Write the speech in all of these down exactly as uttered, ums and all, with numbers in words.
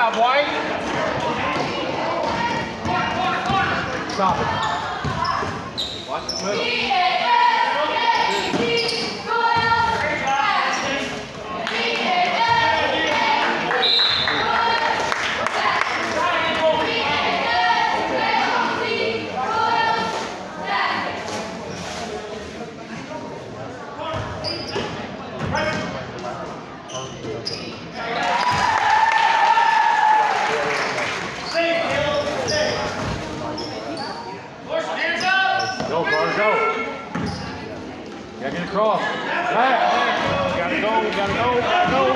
job, White. Stop it. Watch the middle. Go, Carter, go. Gotta get across. Back. Gotta go, gotta go, gotta go.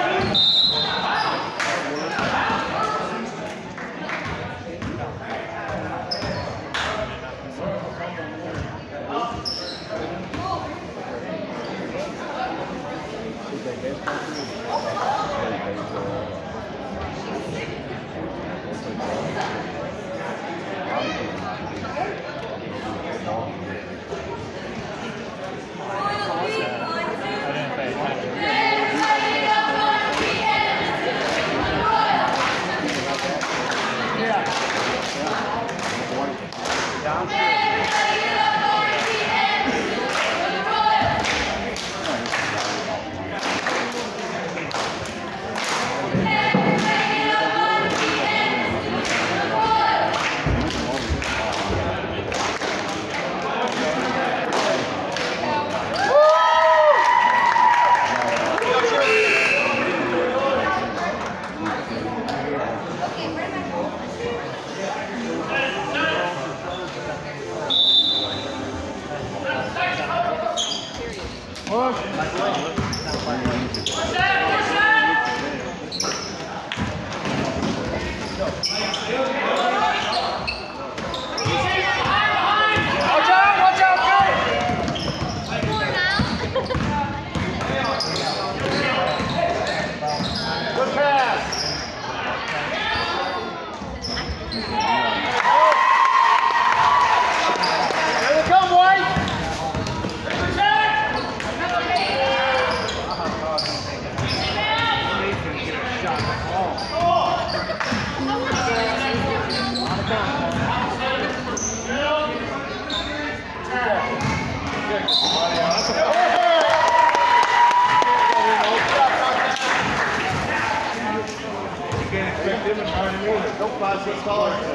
Don't five, six dollars. You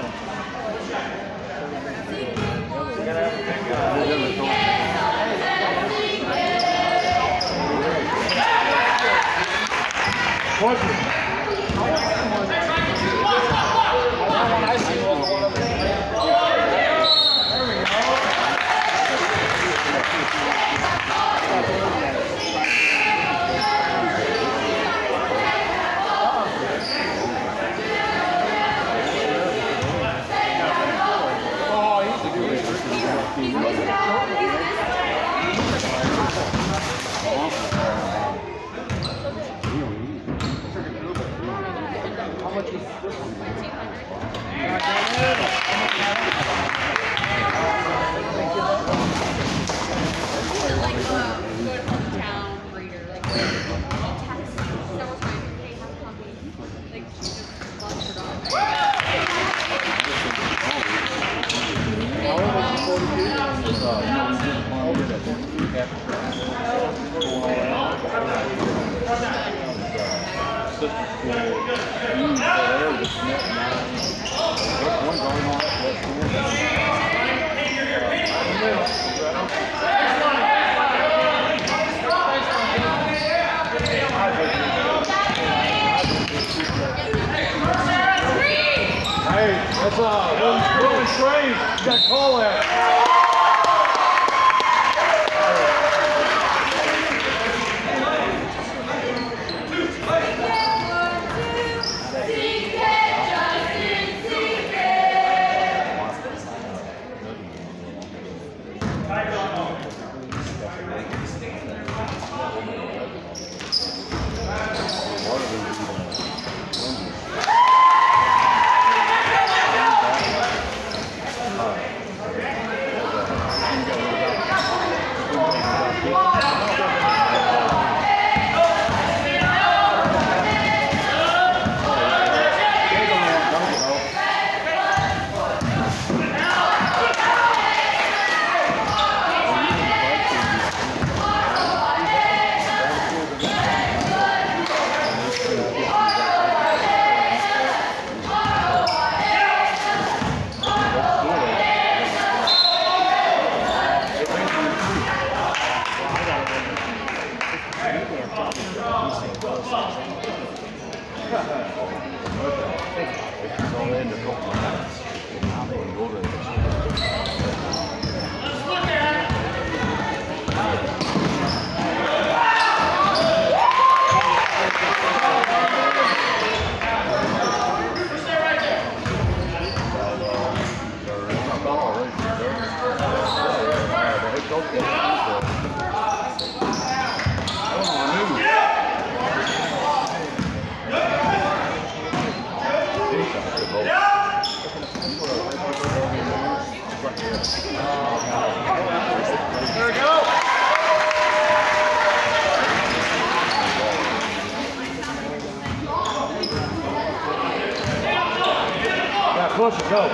gotta have a big guy. Push it. I see one over there. There we go. How much is this one? Like a good hometown breeder, like text several times, hey, have a puppy. Like she just loves her dog. Hey, that's uh, Wilton Strange. You got to call that. Push it, go.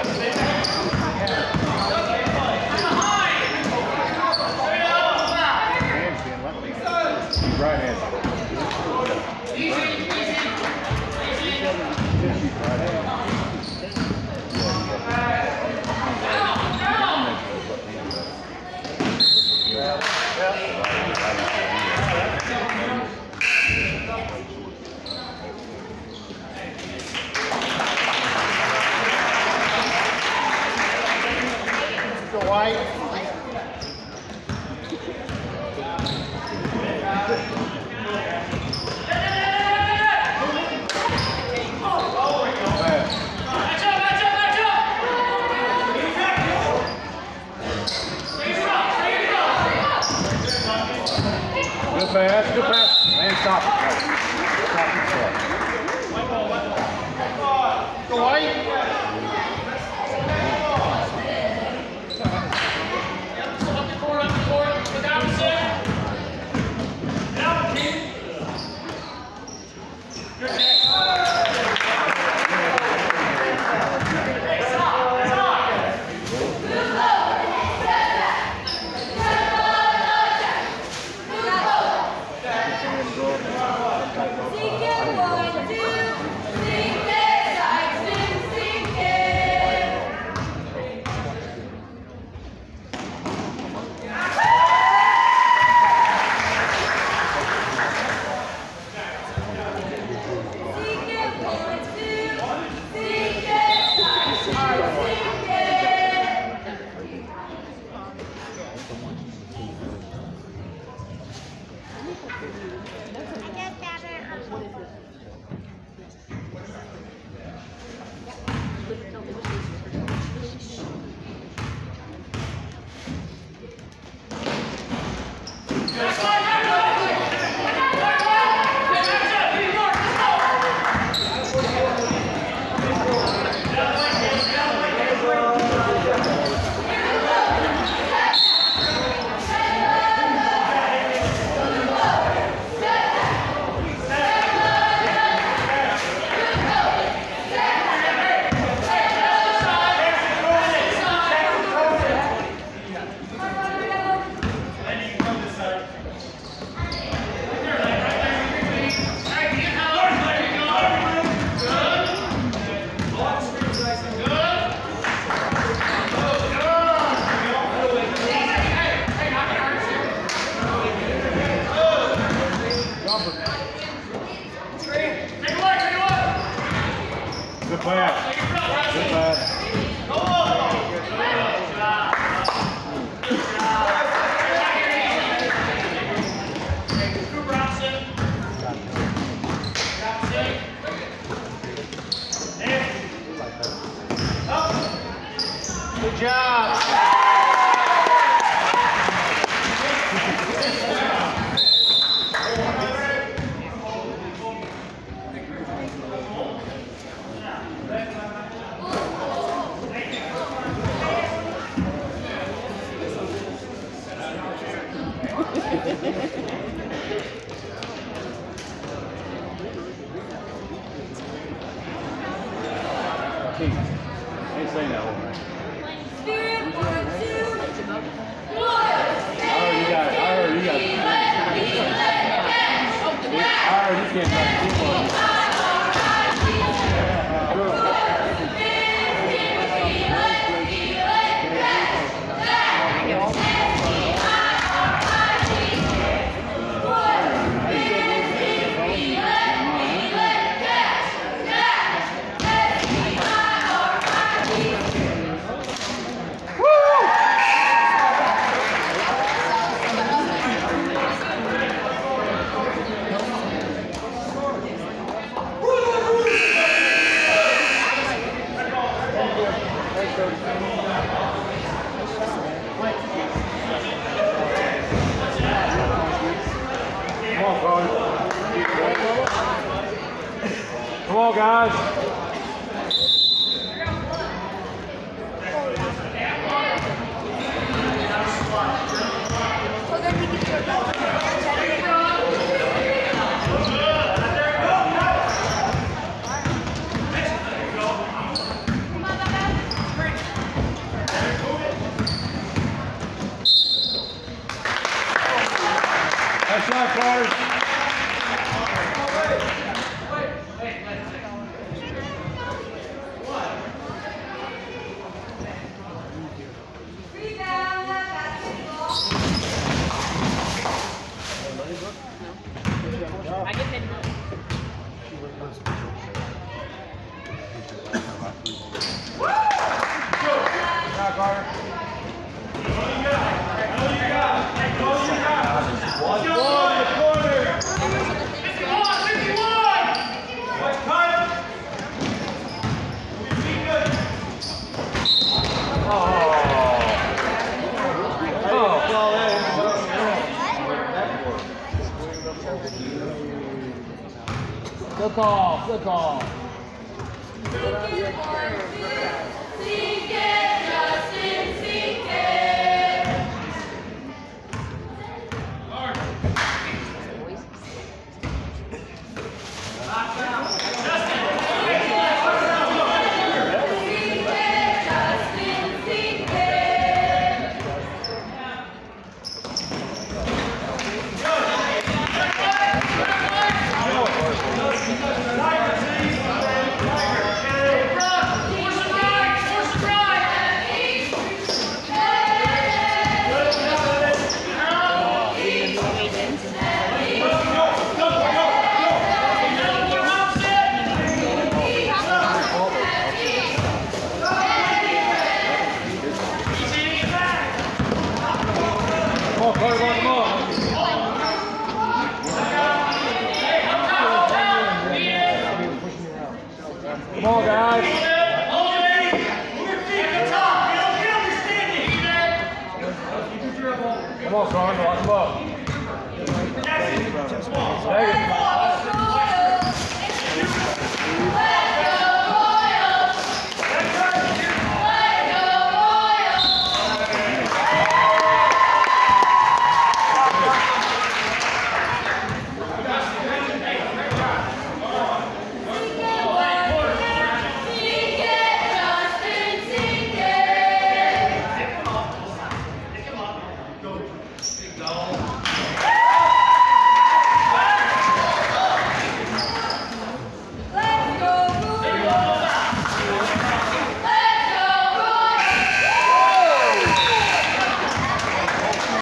Right hand. Good pass, good pass. Man, stop it. Stop it. Go White. Good pass. Good pass. Good job. Ain't saying that one, man. Spirit, one, two, one. I heard you got it. I heard you got it. I heard you can't touch too much. Come on, guys. So then we can do it. Nice shot, Carter. I get paid more. Shot, Carter. One ball in the corner. Oh. Oh. Good call. Good call. Sink it, Justin, sink it. Come on, Carter, come on, come on. Come on, guys. Come on, Carter, lock him up. Stay.